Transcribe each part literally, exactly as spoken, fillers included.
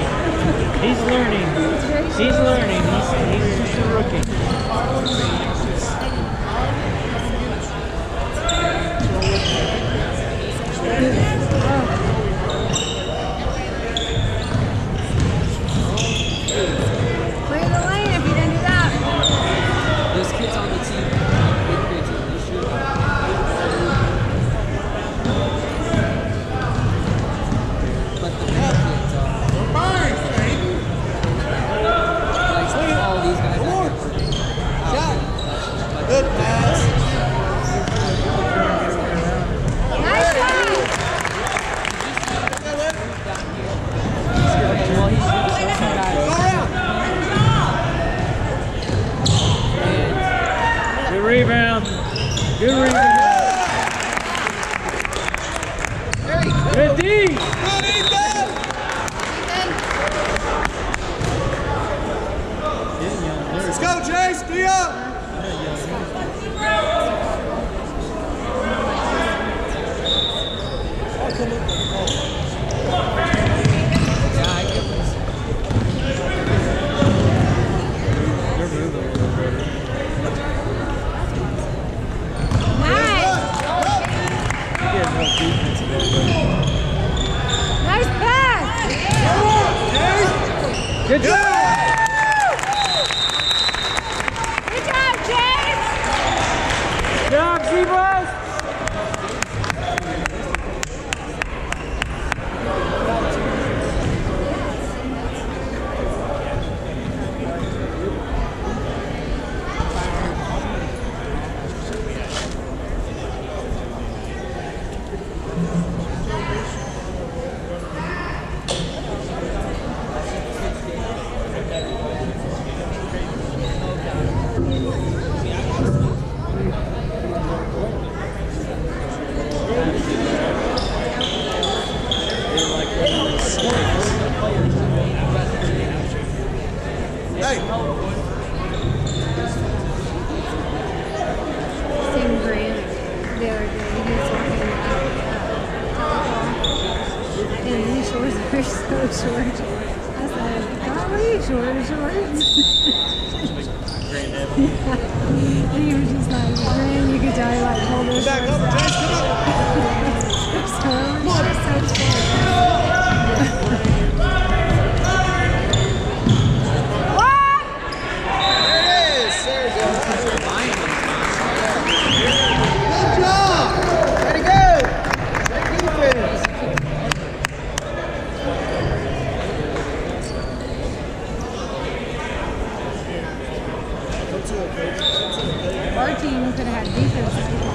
He's learning. He's learning. He's, he's just a rookie. Clear the lane if you didn't do that. There's kids on the team. But the bad kids are. Like all these guys are good pass. Nice shot. Well, he's really some guys. Good rebound. Good rebound. Good D. Let's go, Chase. D up. Nice pass. Good job. Good job, Chase. Good job, Zebras. Same Grant the other day. He was talking about uh, and these shorts are so short. I said, "God, what are you short shorts?" And he was just like, Grant, you could tell he like pulled those Back shorts over, out. Chase. Come on. So, so short. Our team could have had defense.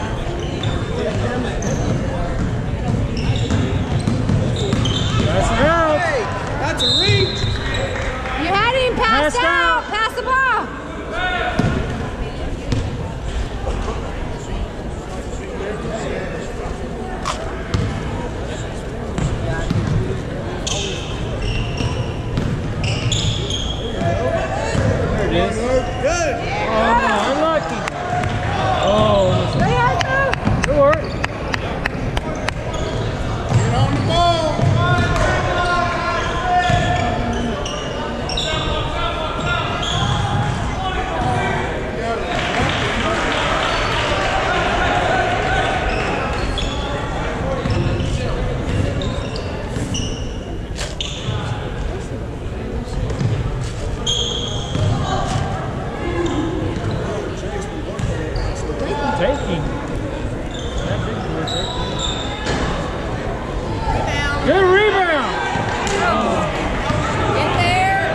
That's out. That's a reach. You had him passed Passed out. out. Pass the ball. There it is. Good. Oh, no, unlucky. Oh, good work. Get on the ball. Taking. Good rebound. Get there.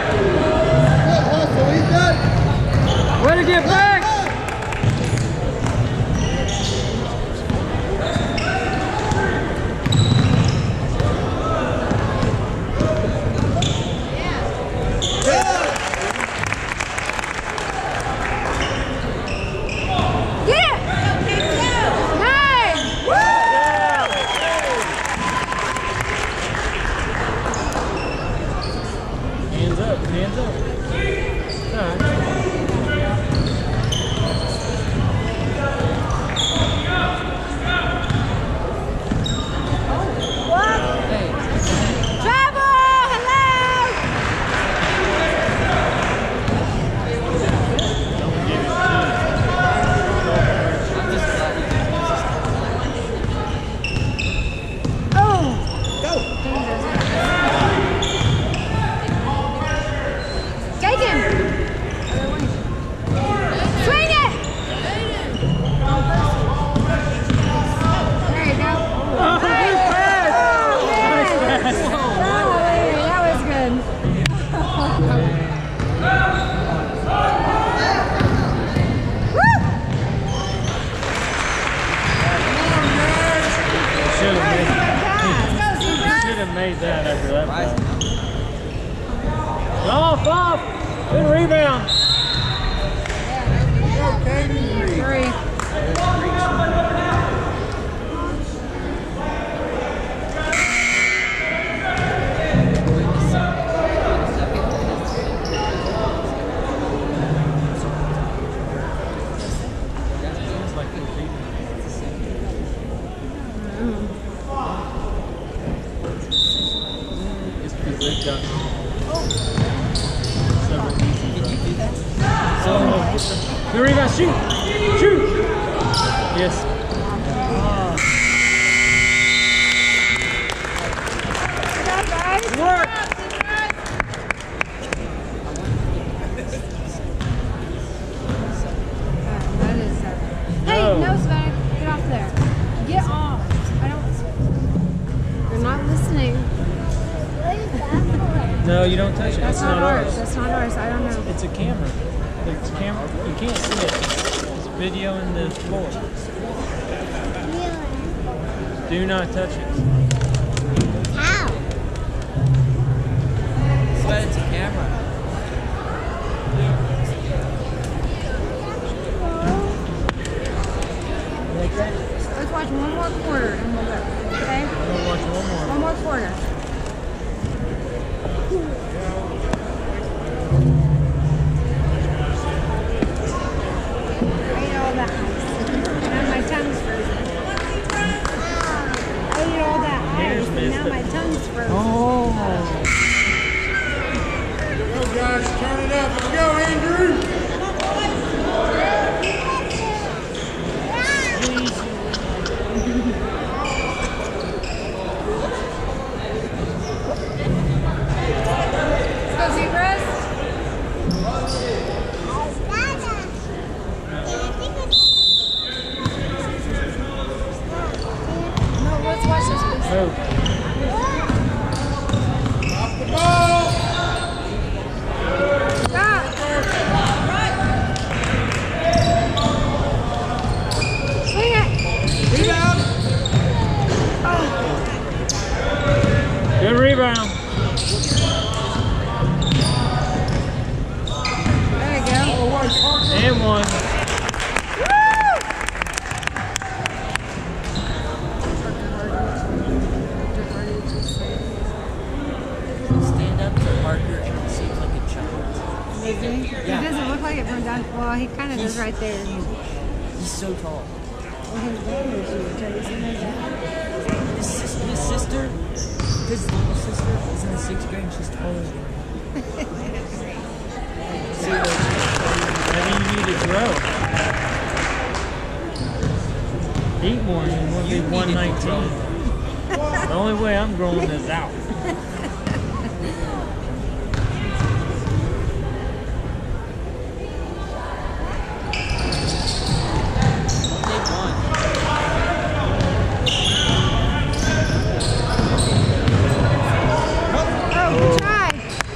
Way to get back. Hands up. All right. Travel! Hello! off. Good rebound. Three. They've done several easy runs. So, good rebound, shoot! Shoot! Yes. Work! That is uh, Hey, No. no, Savannah, get off there. Get off. I don't. You're not listening. No, you don't touch it. That's It's not, not ours. ours. That's not ours. I don't know. It's a camera. It's a camera. You can't see it. It's video in the floor. Do not touch it. But it's a camera. Like that? Let's watch one more quarter and we'll go. Okay? We'll watch one more. One more quarter. I ate all that ice. Now my tongue's frozen. I ate all that ice and now my tongue's frozen. Oh. Go, guys. Turn it up. Let's go, Andrew. Let's go, zebras. No, let's watch this, please. Oh. Off the ball. Stop. Swing it. Rebound. Good rebound. There you go. And one. Stand up to Parker and it seems like a child. Does he? It doesn't look like it from down. Well, he kind of does right there. He's so tall. Well, his dad is huge. Have you seen his dad? His, sis- his sister, his little sister, is in the sixth grade and she's taller than him. See, like, Maybe you need to grow. Eat more and you want to be You need to one nineteen. The only way I'm growing is out. they won. Oh, good try.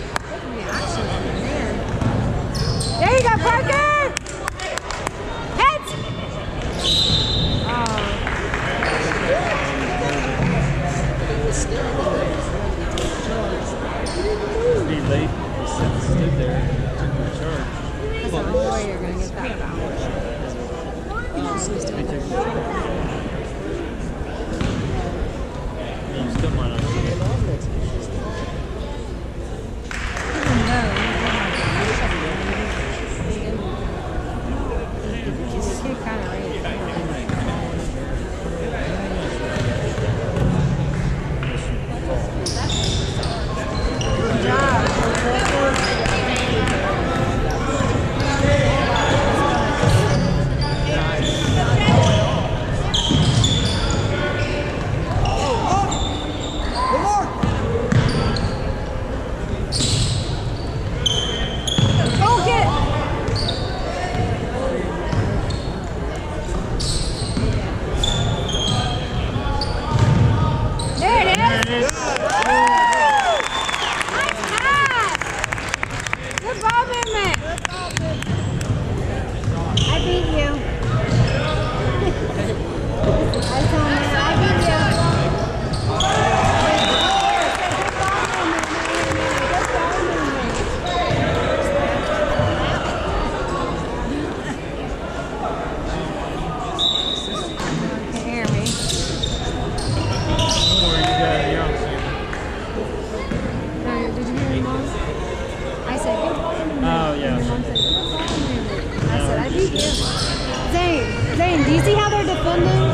There you go, Parker. Heads. Oh. Be late. They said stood there and took my charge. That's the only way you're going to get that foul. They took my charge. You still might not get it. Even though he's kind of ready. Good job. Zane, Zane, do you see how they're defending?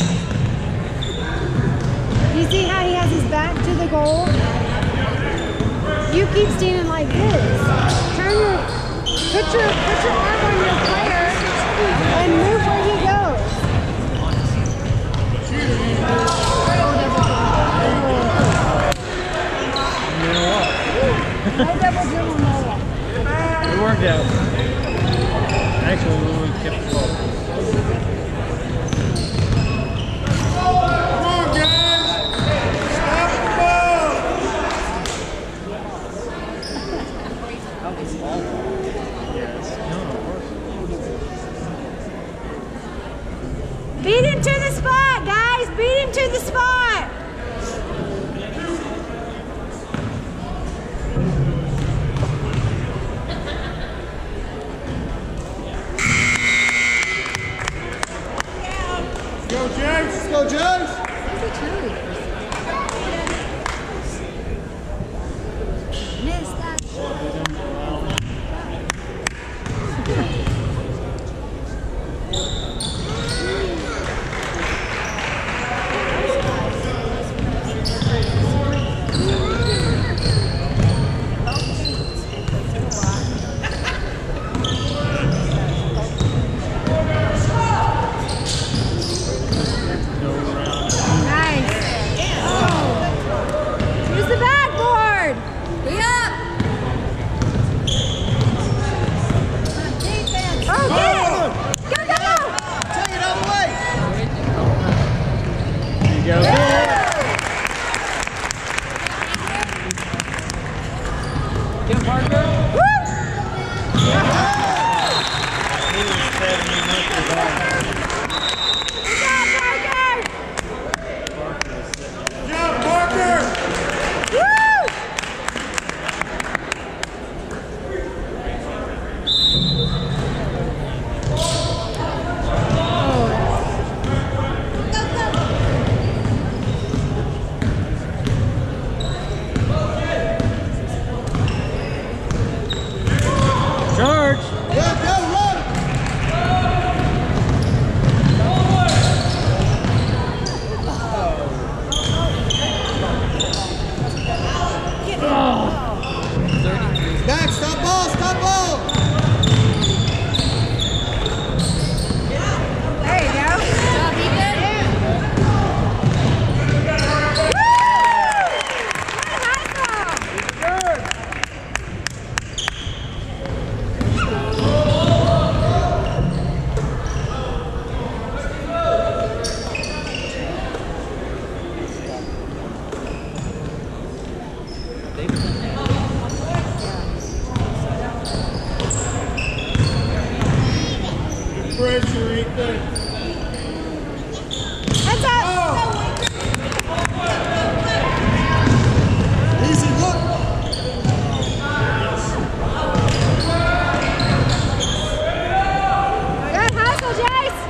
Do you see how he has his back to the goal? You keep standing like this. Turn your, put your, put your arm on your player and move where he goes. No double dribble, no walk. It worked out. Actually, when we kept the ball. Come on, guys. Stop the ball. Beat him to the spot, guys. Beat him to the spot. Go, James. Let's go, James. Miss that. Kim Parker. Pressure, Ethan. Heads up. Oh. Easy look. Good hustle, Jace.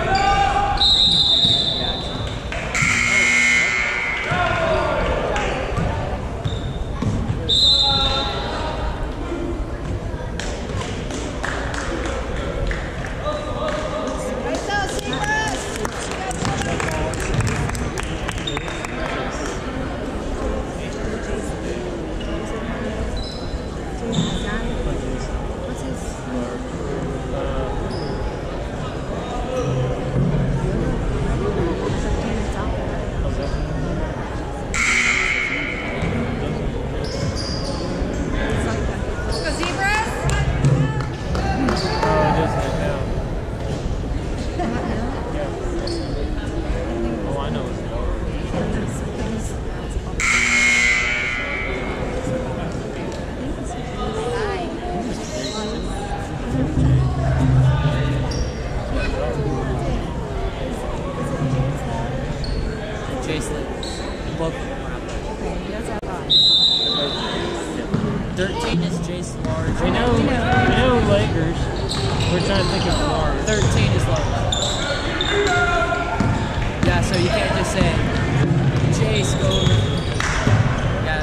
thirteen is Jace Large. We know, we know Lakers. We're trying to think of Large. thirteen is Large. Yeah, so you can't just say Jace over. Yeah.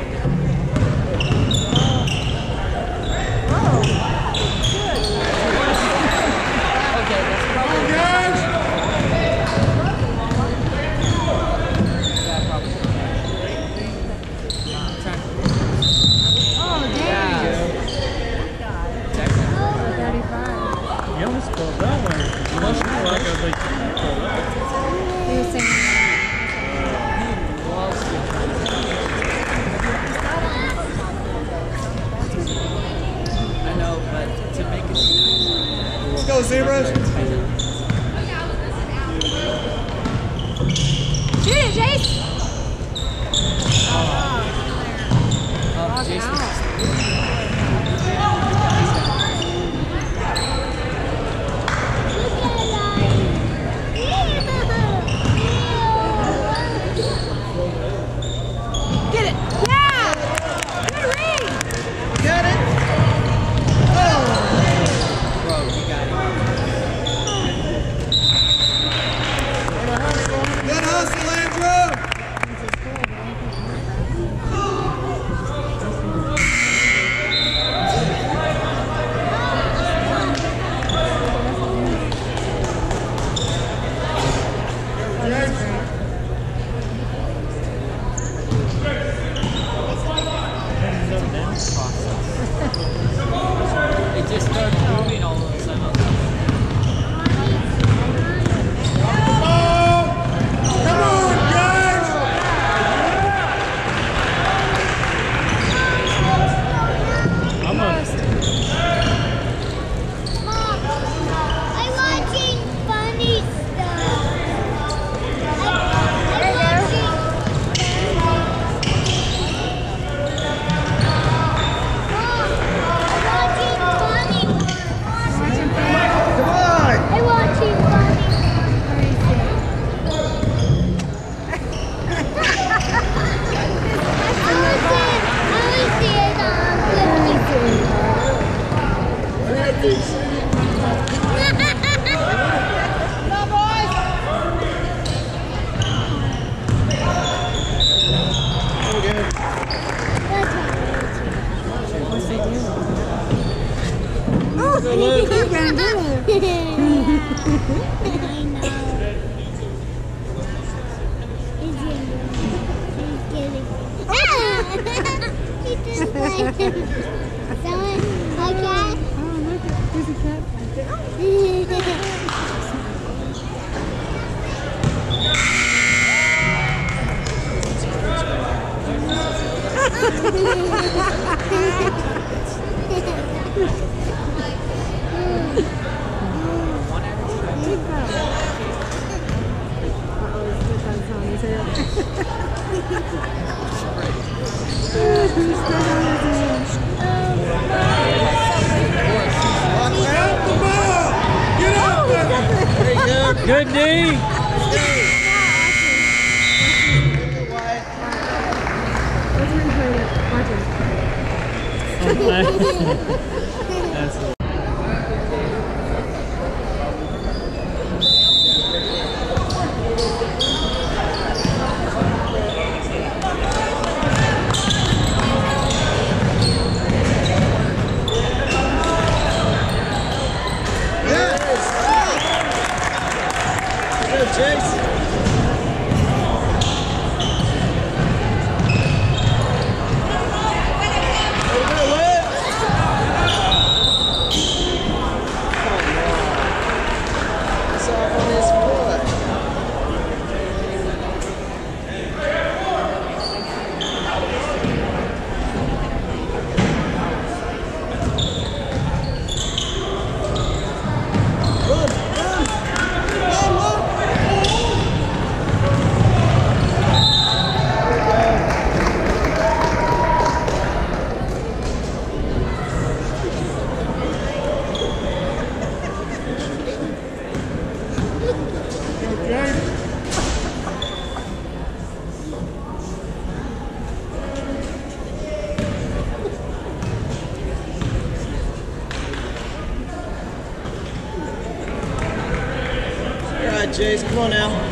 Oh, good. zebras. Shoot it, Jace! Oh, Jason. Get it! Yeah! Good read! Got it. Oh. Bro, you got it. Good hustle, Andrew. It just started moving all of a sudden. Come on, guys. Almost. I'm watching funny stuff. I'm, I'm watching. Mom, I'm watching funny ones. Come on. I'm watching funny I want to I want to see it on What's they doing? Oh, he ran through it. I know. He's getting. He's getting. He just like him. Someone, okay? Oh, look, there's a cat. Watch out the ball. Get up there. There you go. Good D. That's it. Good, Chase. Jace, come on now.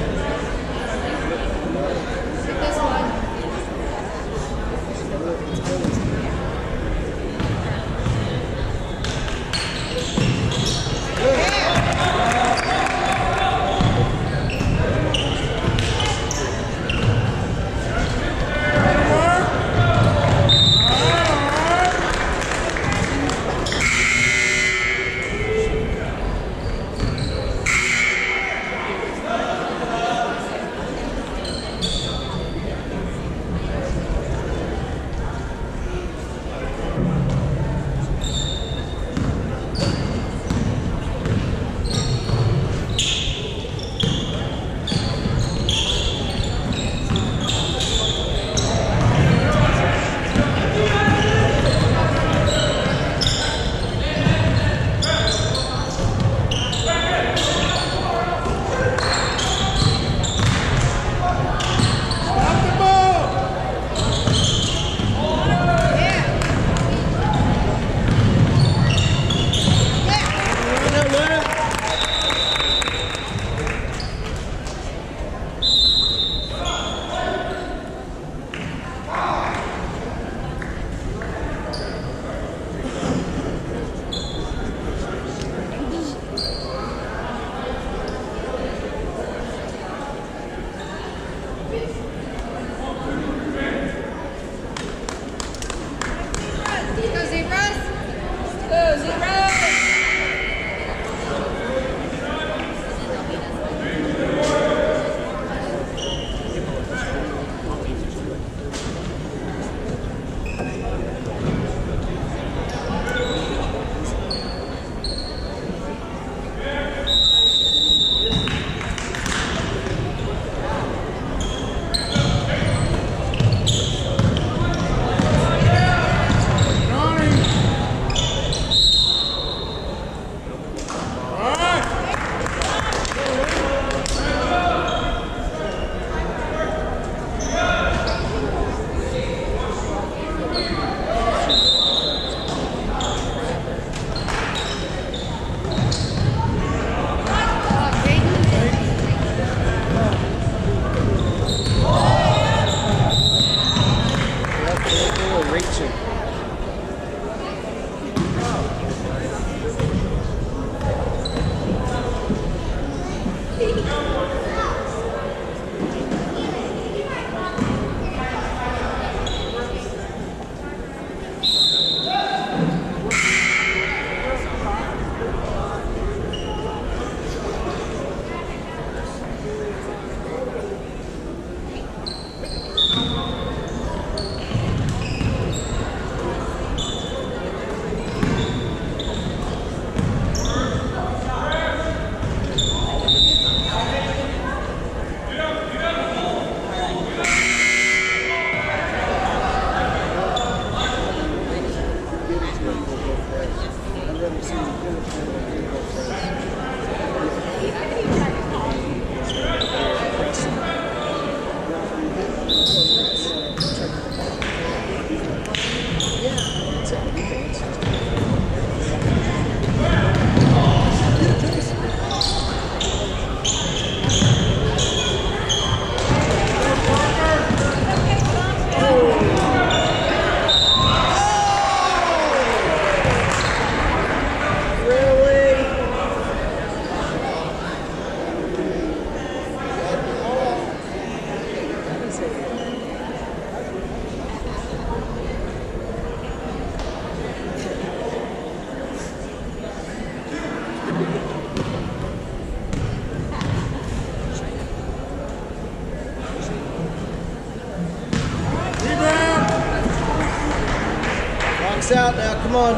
Lights out now, come on.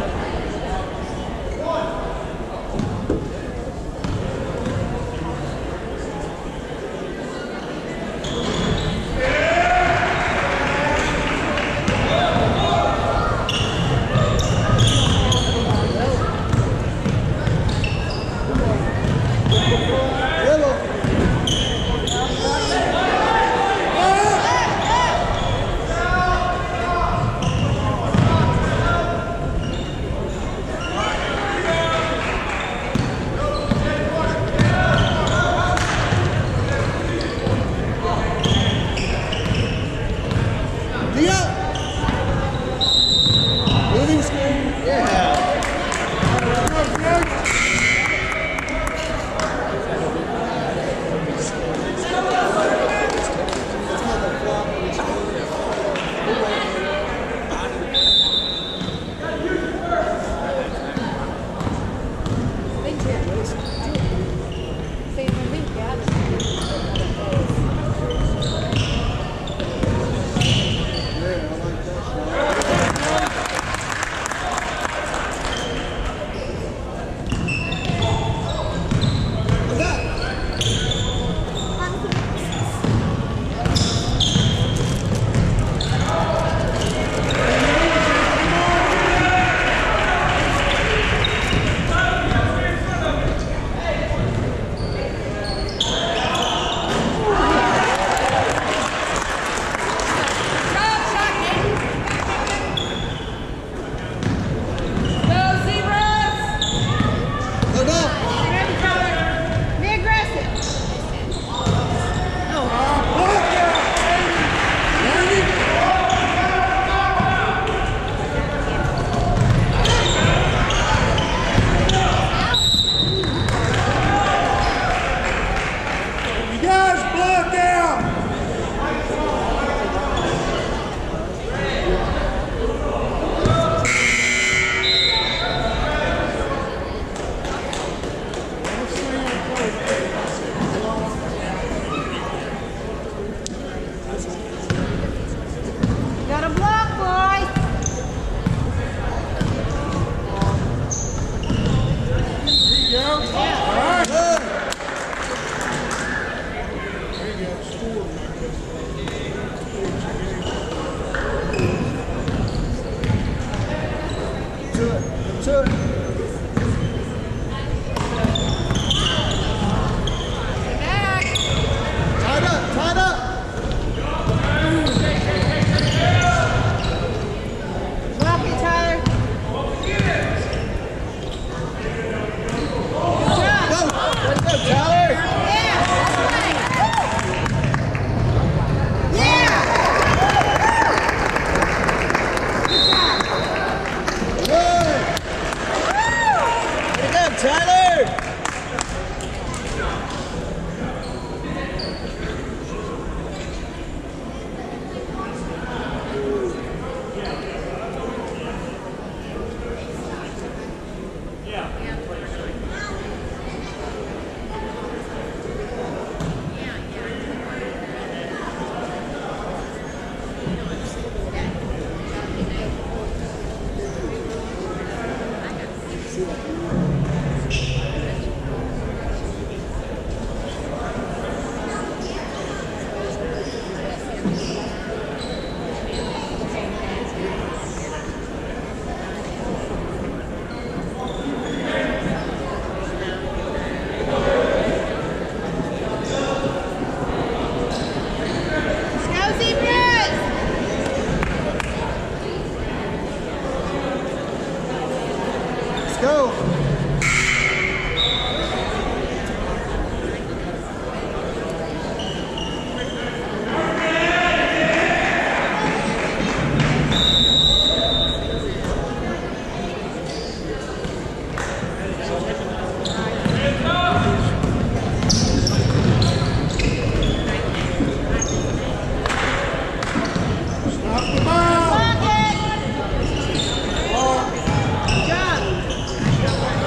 Good job.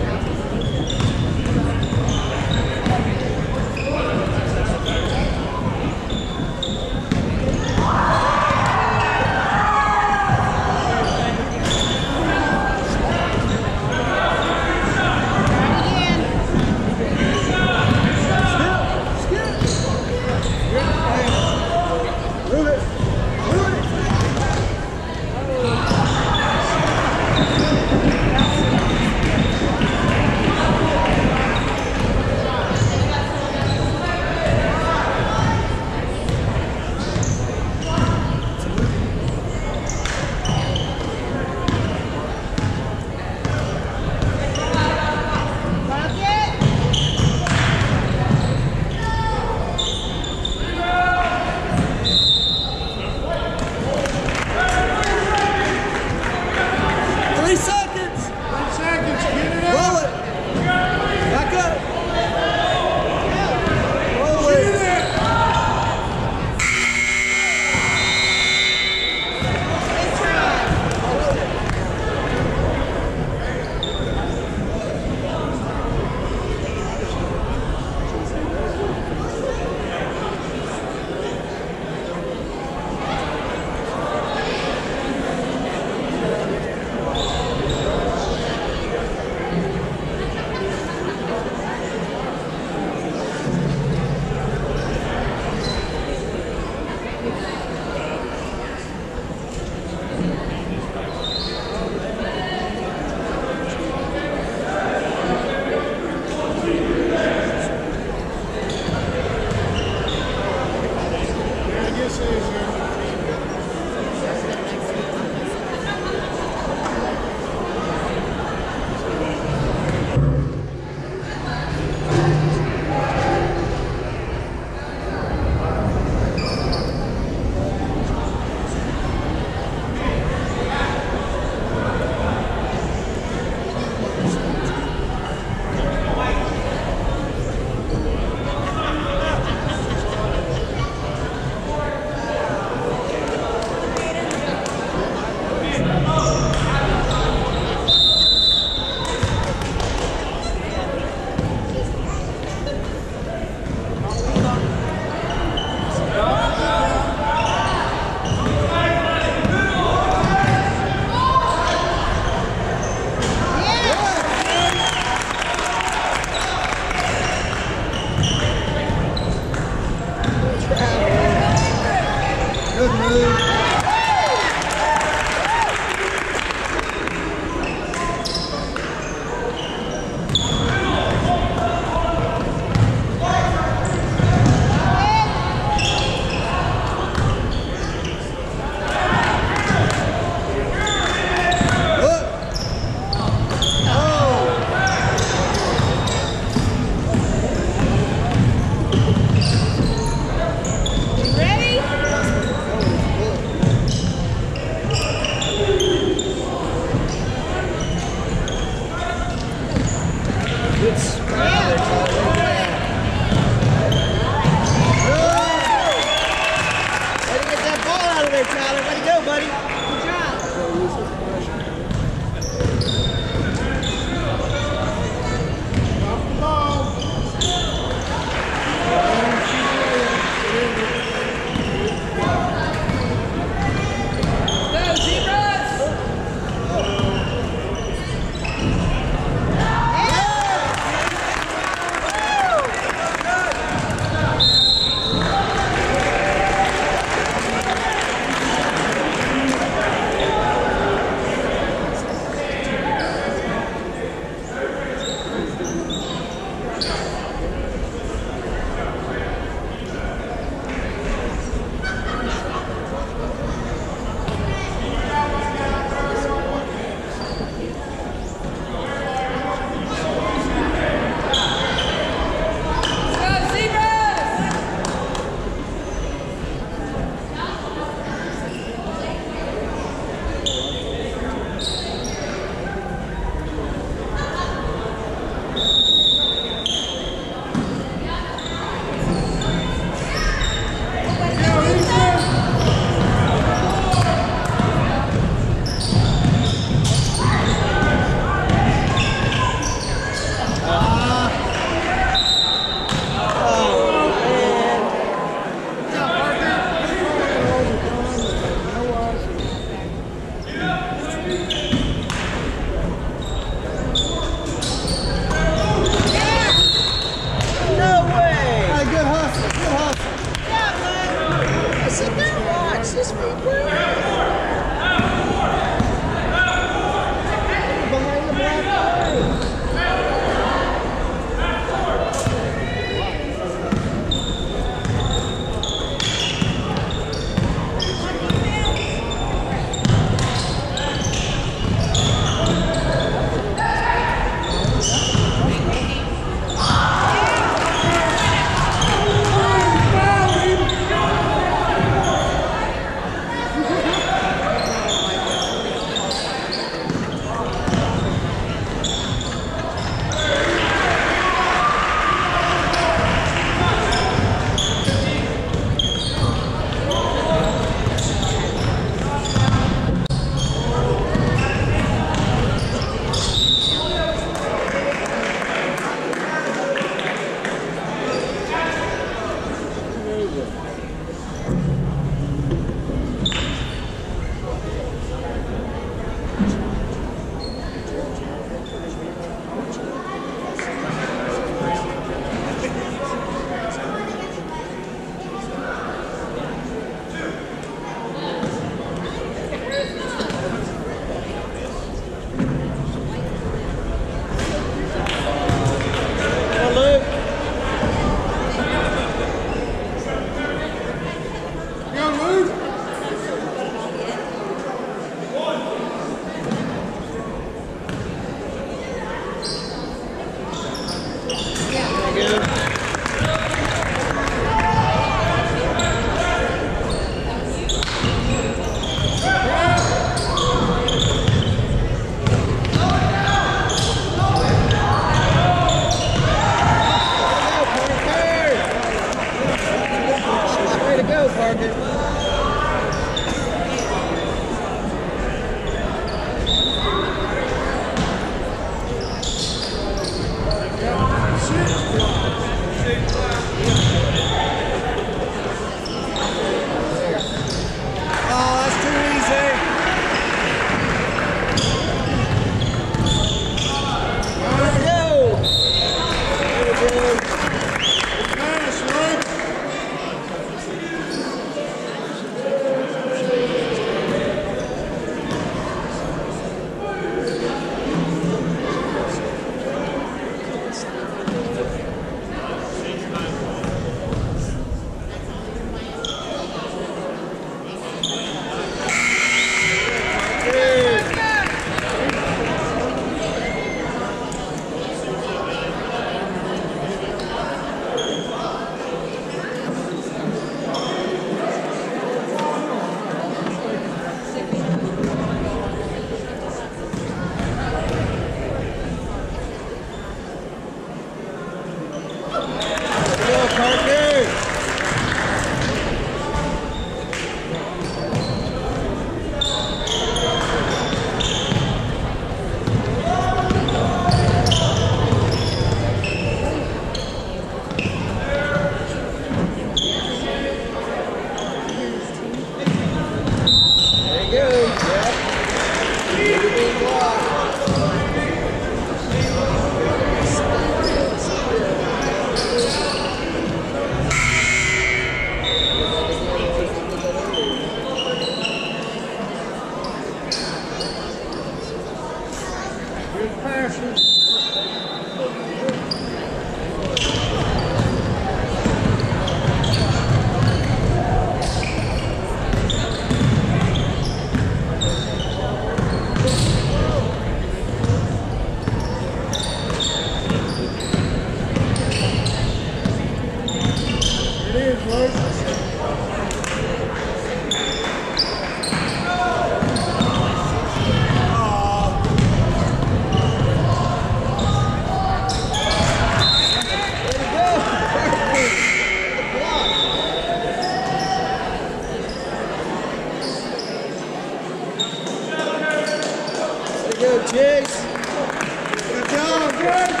Go, Chase. Good job, good.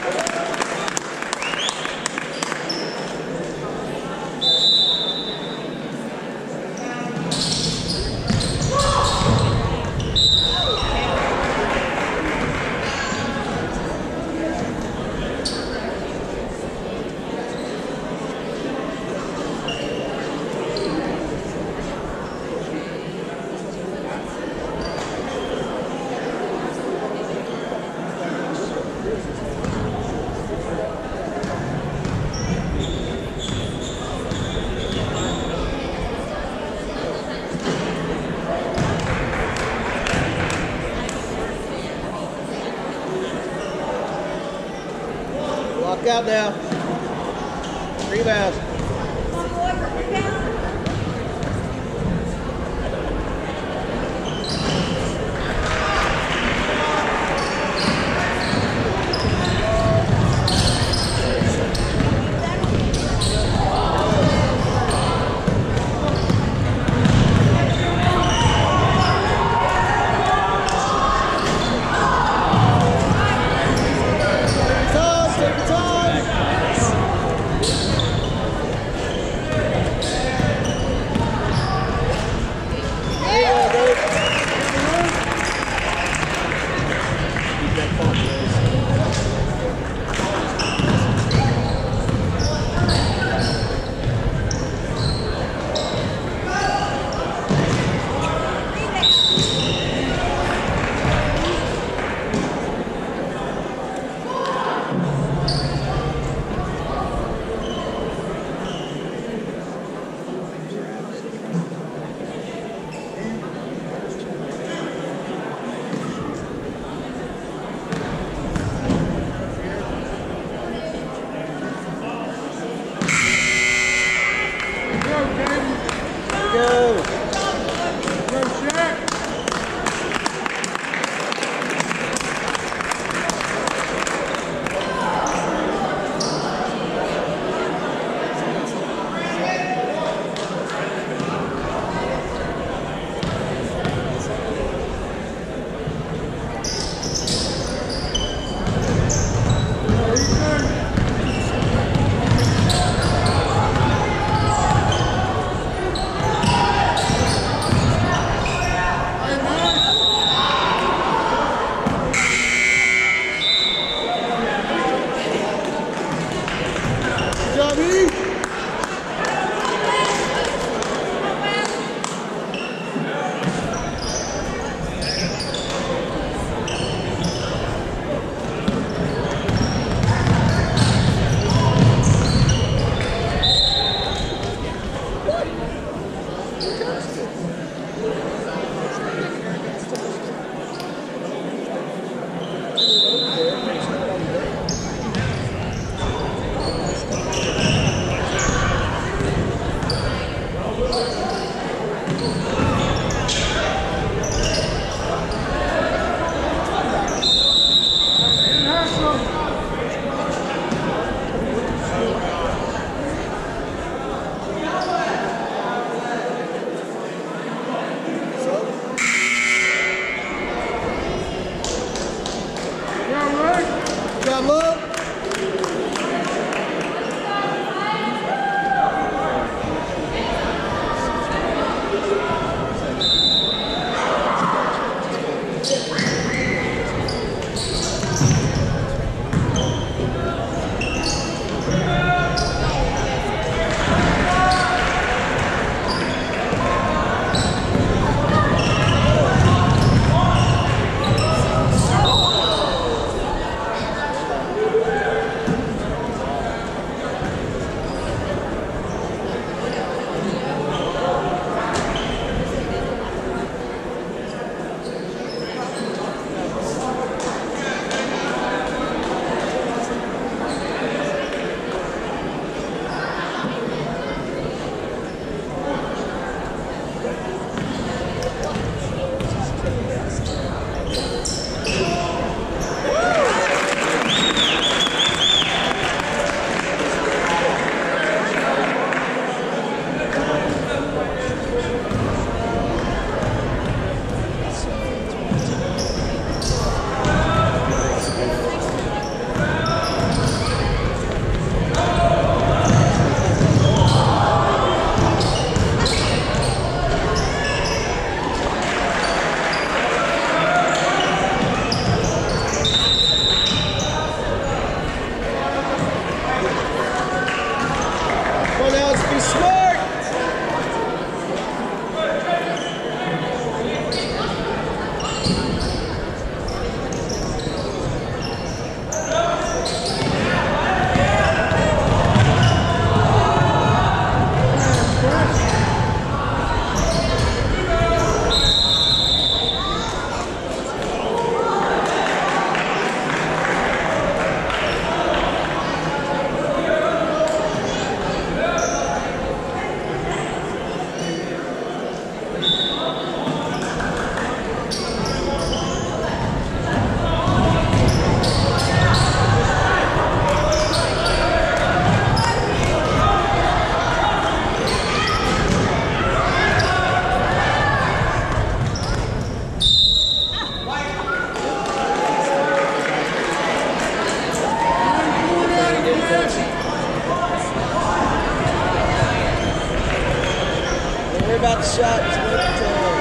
Lock out now. Rebound. Time, take your time. worry about the shot. Just look at the